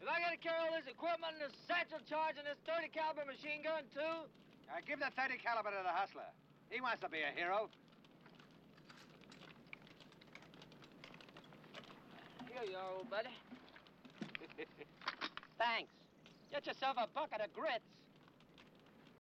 Have I got to carry all this equipment and this satchel charge and this 30 caliber machine gun, too? Give the 30 caliber to the hustler. He wants to be a hero. Here you are, old buddy. Thanks. Get yourself a bucket of grits.